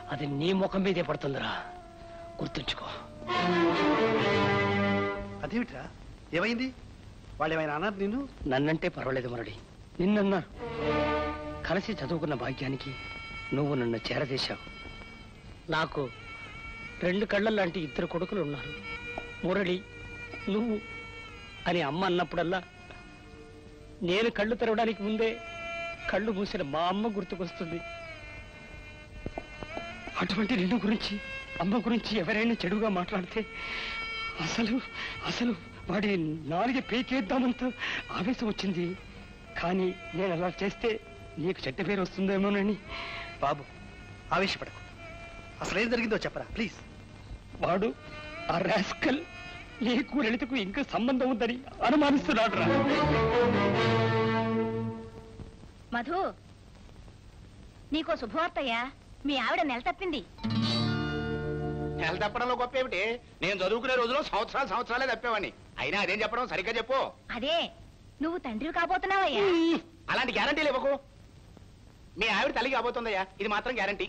అది నీ ముఖం మీదే పడుతుందిరా, గుర్తుంచుకో. అదేమిట్రా, ఏమైంది? వాళ్ళు ఏమైనా అన్నారు నిన్ను? నన్నంటే పర్వాలేదు మురళి, నిన్నన్నారు. కలిసి చదువుకున్న భాగ్యానికి నువ్వు నన్ను చేరదీశావు. నాకు 2 కళ్ళ లాంటి 2 కొడుకులు ఉన్నారు. మురళి, నువ్వు అని అమ్మ అన్నప్పుడల్లా నేను కళ్ళు తెరవడానికి ముందే కళ్ళు మూసిన మా అమ్మ గుర్తుకొస్తుంది. అటువంటి నిన్ను గురించి, అమ్మ గురించి ఎవరైనా చెడుగా మాట్లాడితే అసలు అసలు వాడి 4 పీకేద్దామంత ఆవేశం వచ్చింది. కానీ నేను అలా చేస్తే నీకు చెడ్డ పేరు వస్తుందేమోనని. బాబు, ఆవేశపడకు. అసలు ఏం జరిగిందో చెప్పరా ప్లీజ్. వాడు ఆ రాస్కల్ నీకు లలితకు ఇంకా సంబంధం ఉందని అనుమానిస్తున్నాడు రా. మధు, నీకో శుభవార్తయ్యా. మీ ఆవిడ నెల తప్పింది. నెల తప్పడంలో గొప్ప ఏమిటి? నేను చదువుకునే రోజులో సంవత్సరాలే తప్పేవాడిని. అయినా అదేం చెప్పడం, సరిగ్గా చెప్పు. అదే, నువ్వు తండ్రి కాబోతున్నావయ్యా. అలాంటి గ్యారంటీలు ఇవ్వకు. మీ ఆవిడ తల్లి కాబోతుందయ్యా, ఇది మాత్రం గ్యారంటీ.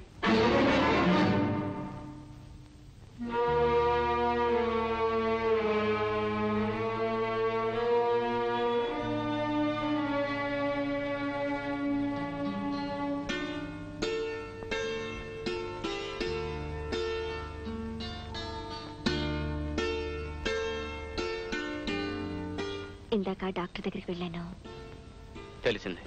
ఇందాక డాక్టర్ దగ్గరికి వెళ్ళాను. తెలిసింది.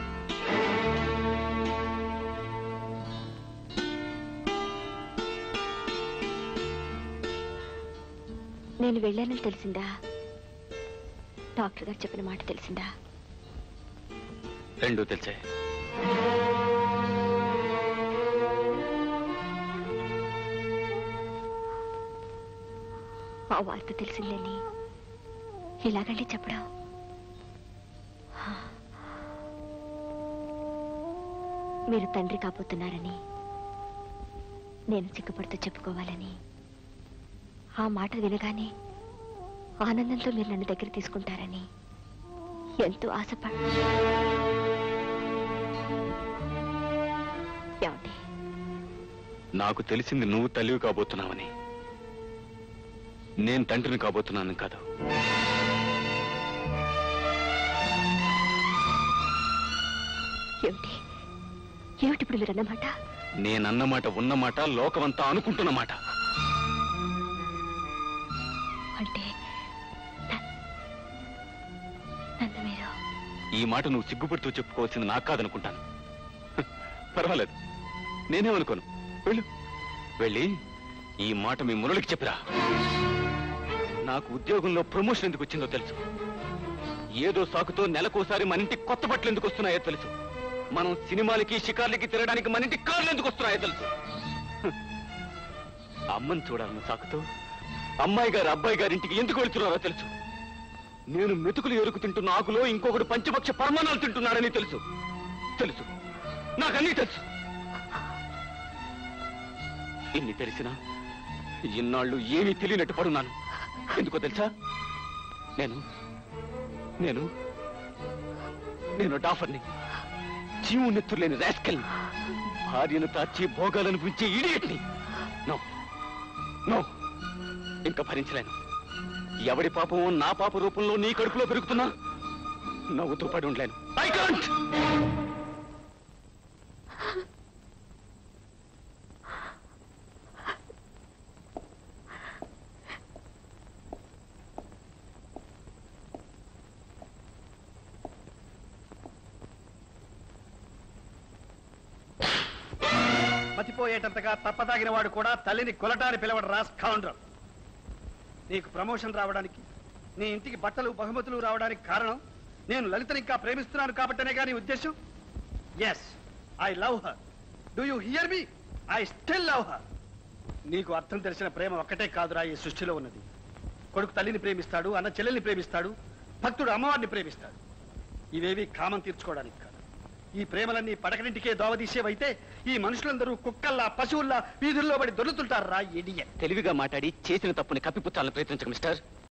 నేను వెళ్ళానని తెలిసిందా? డాక్టర్ గారు చెప్పిన మాట తెలిసిందా? రెండూ తెలిసే. ఆ వార్త తెలిసిందని ఇలాగండి చెప్పడం. మీరు తండ్రి కాబోతున్నారని నేను సిగ్గుపడుతూ చెప్పుకోవాలని, ఆ మాట వినగానే ఆనందంతో మీరు నన్ను దగ్గర తీసుకుంటారని ఎంతో ఏమండి? నాకు తెలిసింది నువ్వు తల్లివి కాబోతున్నావని, నేను తండ్రిని కాబోతున్నాను కాదు. ఏమిటి ఏమిటి ఇప్పుడు మీరు అన్నమాట? నేనన్నమాట ఉన్నమాట, లోకమంతా అనుకుంటున్నమాట. అంటే నన్ను మీరు ఈ మాట నువ్వు సిగ్గుపడుతూ చెప్పుకోవాల్సింది నాకు కాదనుకుంటాను. పర్వాలేదు, నేనేమనుకోను. వెళ్ళు, వెళ్ళి ఈ మాట మీ మురళికి చెప్పిరా. నాకు ఉద్యోగంలో ప్రమోషన్ ఎందుకు వచ్చిందో తెలుసు. ఏదో సాకుతో నెలకోసారి మన ఇంటికి కొత్త బట్టలు ఎందుకు వస్తున్నాయో తెలుసు. మనం సినిమాలకి షికార్లకి తిరగడానికి మన ఇంటికి కార్లు ఎందుకు వస్తున్నాయో తెలుసు. అమ్మని చూడాలని సాకుతో అమ్మాయి గారు అబ్బాయి గారింటికి ఎందుకు వెళ్తున్నారో తెలుసు. నేను మెతుకులు ఎరుకు తింటున్న ఆకులో ఇంకొకడు పంచపక్ష పరమాణాలు తింటున్నాడని తెలుసు. తెలుసు, నాకన్నీ తెలుసు. ఇన్ని తెలిసినా ఇన్నాళ్ళు ఏమీ తెలియనట్టు పడున్నాను. ఎందుకో తెలుసా? నేను నేను నేను డాఫర్ని, జీవు నెత్తులేని రాస్కల్ని, భార్యను తాచి భోగాలనిపించే ఇడియట్ని. నో నో, ఇంకా భరించలేను. ఎవడి పాపమో నా పాప రూపంలో నీ కడుపులో పెరుగుతున్నా నవ్వుతూ పడి ఉండలేను. I can't. మతిపోయేటంతగా తప్పదాగిన వాడు కూడా తల్లిని కొలటాన్ని పిలవడు రాస్కౌండర్. నీకు ప్రమోషన్ రావడానికి, నీ ఇంటికి బట్టలు బహుమతులు రావడానికి కారణం నేను లలితని ఇంకా ప్రేమిస్తున్నాను కాబట్టనే కానీ ఉద్దేశం. Yes, I love her. Do you hear me? I still love her. నీకు అర్థం తెలిసిన ప్రేమ ఒక్కటే కాదురా ఈ సృష్టిలో ఉన్నది. కొడుకు తల్లిని ప్రేమిస్తాడు, అన్న చెల్లెల్ని ప్రేమిస్తాడు, భక్తుడు అమ్మవారిని ప్రేమిస్తాడు. ఇవేవి కామం తీర్చుకోవడానికి కాదు. ఈ ప్రేమలన్నీ పడకనింటికే దోవదీసేవైతే ఈ మనుషులందరూ కుక్కల్లా పశువుల్లా వీధుల్లో పడి దొర్లుతుంటారా? ఇడియట్. తెలివిగా మాట్లాడి చేసిన తప్పుని కప్పిపుచ్చాలని ప్రయత్నించక మిస్టర్.